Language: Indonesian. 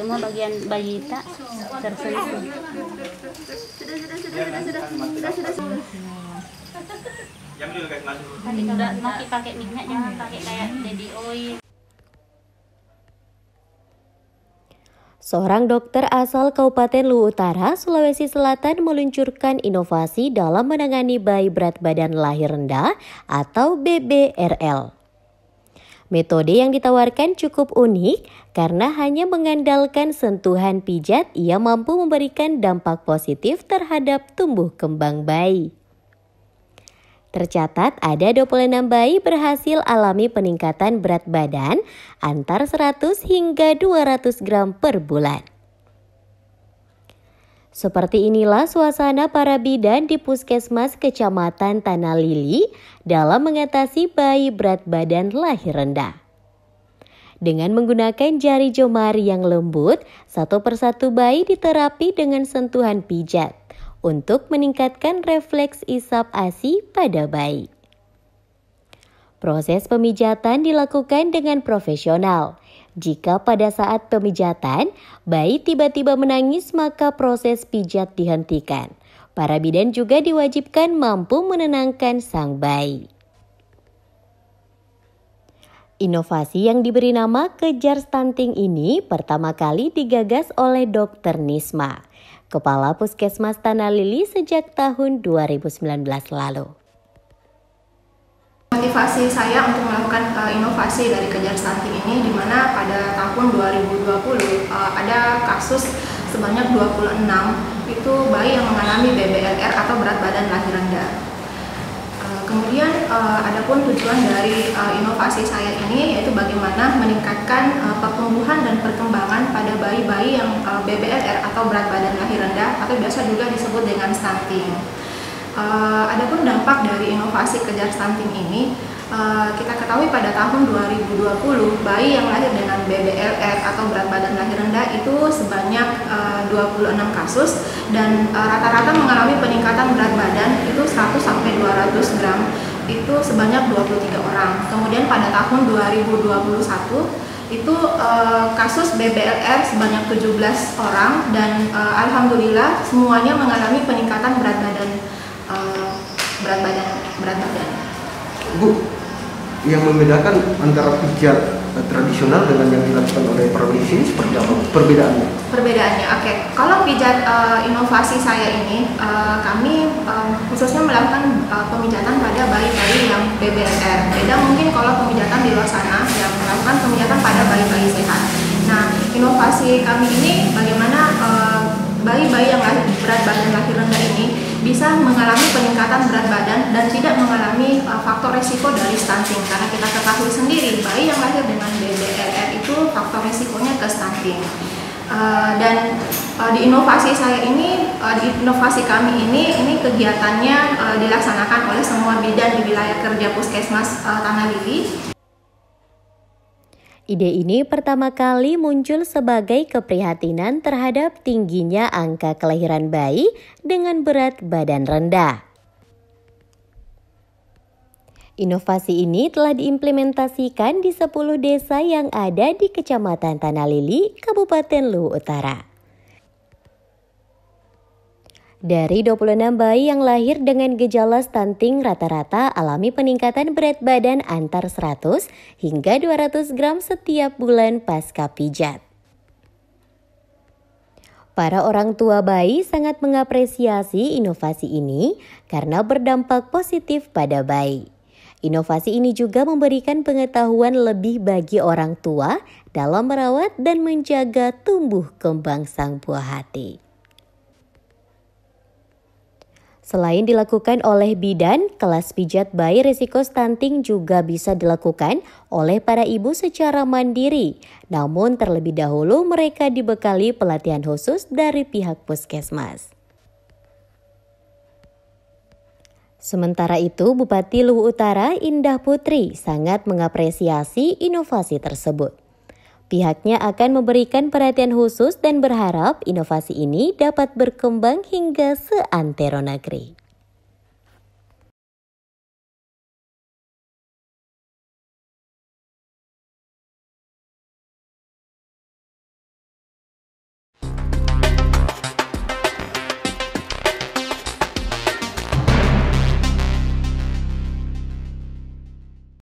semua bagian bayi tak tersentuh. Sudah mau pakai minyak, jangan pakai kayak baby oil. Seorang dokter asal Kabupaten Luwu Utara, Sulawesi Selatan meluncurkan inovasi dalam menangani bayi berat badan lahir rendah atau BBRL. Metode yang ditawarkan cukup unik karena hanya mengandalkan sentuhan pijat, ia mampu memberikan dampak positif terhadap tumbuh kembang bayi. Tercatat ada 26 bayi berhasil alami peningkatan berat badan antar 100 hingga 200 gram per bulan. Seperti inilah suasana para bidan di Puskesmas Kecamatan Tanah Lili dalam mengatasi bayi berat badan lahir rendah. Dengan menggunakan jari jemari yang lembut, satu persatu bayi diterapi dengan sentuhan pijat untuk meningkatkan refleks isap ASI pada bayi. Proses pemijatan dilakukan dengan profesional. Jika pada saat pemijatan, bayi tiba-tiba menangis, maka proses pijat dihentikan. Para bidan juga diwajibkan mampu menenangkan sang bayi. Inovasi yang diberi nama Kejar Stunting ini pertama kali digagas oleh Dr. Nisma, Kepala Puskesmas Tanah Lili sejak tahun 2019 lalu. Motivasi saya untuk melakukan inovasi dari Kejar Stunting ini di mana pada tahun 2020 ada kasus sebanyak 26 itu bayi yang mengalami BBLR atau berat badan lahir rendah. Kemudian adapun tujuan dari inovasi saya ini yaitu bagaimana meningkatkan pertumbuhan dan perkembangan pada bayi-bayi yang BBLR atau berat badan lahir rendah atau biasa juga disebut dengan stunting. Adapun dampak dari inovasi Kejar Stunting ini, kita ketahui pada tahun 2020 bayi yang lahir dengan BBLR atau berat badan lahir rendah itu sebanyak 26 kasus dan rata-rata mengalami peningkatan berat badan itu 100 sampai 200 gram itu sebanyak 23 orang. Kemudian pada tahun 2021 itu kasus BBLR sebanyak 17 orang dan alhamdulillah semuanya mengalami peningkatan berat badan. Bu, yang membedakan antara pijat tradisional dengan yang dilakukan oleh perawat ini seperti apa perbedaannya? Perbedaannya, oke. Kalau pijat inovasi saya ini, kami khususnya melakukan pemijatan pada bayi-bayi yang BBLR. Beda mungkin kalau pemijatan di luar sana yang melakukan pemijatan pada bayi-bayi sehat. Nah, inovasi kami ini bagaimana bayi-bayi yang berat badan lahir rendah ini bisa mengalami peningkatan berat badan dan tidak mengalami faktor resiko dari stunting karena kita ketahui sendiri bayi yang lahir dengan BBLR itu faktor resikonya ke stunting. Dan di inovasi saya ini, di inovasi kami ini kegiatannya dilaksanakan oleh semua bidan di wilayah kerja Puskesmas Tanah Lili. Ide ini pertama kali muncul sebagai keprihatinan terhadap tingginya angka kelahiran bayi dengan berat badan rendah. Inovasi ini telah diimplementasikan di 10 desa yang ada di Kecamatan Tanah Lili, Kabupaten Luwu Utara. Dari 26 bayi yang lahir dengan gejala stunting rata-rata alami peningkatan berat badan antar 100 hingga 200 gram setiap bulan pasca pijat. Para orang tua bayi sangat mengapresiasi inovasi ini karena berdampak positif pada bayi. Inovasi ini juga memberikan pengetahuan lebih bagi orang tua dalam merawat dan menjaga tumbuh kembang sang buah hati. Selain dilakukan oleh bidan, kelas pijat bayi risiko stunting juga bisa dilakukan oleh para ibu secara mandiri. Namun terlebih dahulu mereka dibekali pelatihan khusus dari pihak puskesmas. Sementara itu, Bupati Luwu Utara Indah Putri sangat mengapresiasi inovasi tersebut. Pihaknya akan memberikan perhatian khusus dan berharap inovasi ini dapat berkembang hingga seantero negeri.